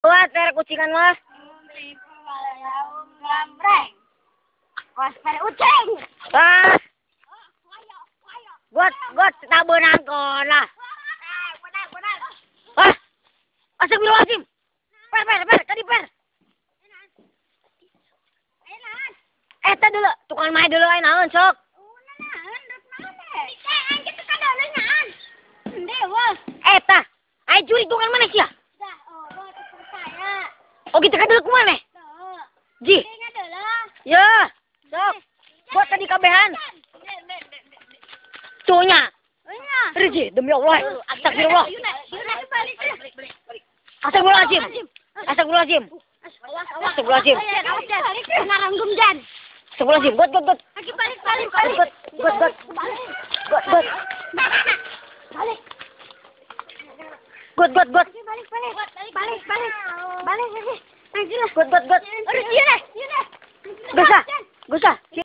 Wah, ter kucingan mah. Wah, pada uceng. Wah. Got, tabeunang lah. Wah. Astagfirullahaladzim. Per, tadi per. Eta dulu, tukang main dulu ayo naon sok. Eta, ayo curi tukang mana sih ya? Oh gitu kan dulu kemana? Ji. Ya, sok. Buat tadi kabehan. Tuhnya. Riji, demi Allah. Astagfirullah. Astagfirullahaladzim. Astagfirullahaladzim. Astagfirullahaladzim. Naranggung. Astagfirullahaladzim. Got. Lagi balik. Got. Balik. Got. Balik lagi. Lagi lah. Got. Aduh, iya deh. Gak usah.